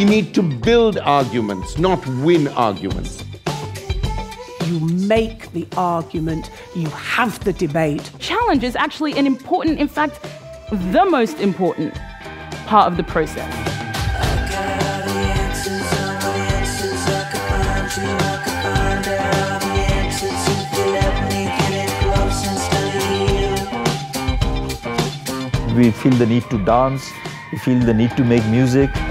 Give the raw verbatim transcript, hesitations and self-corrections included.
We need to build arguments, not win arguments. You make the argument, you have the debate. Challenge is actually an important, in fact, the most important part of the process. We feel the need to dance, we feel the need to make music.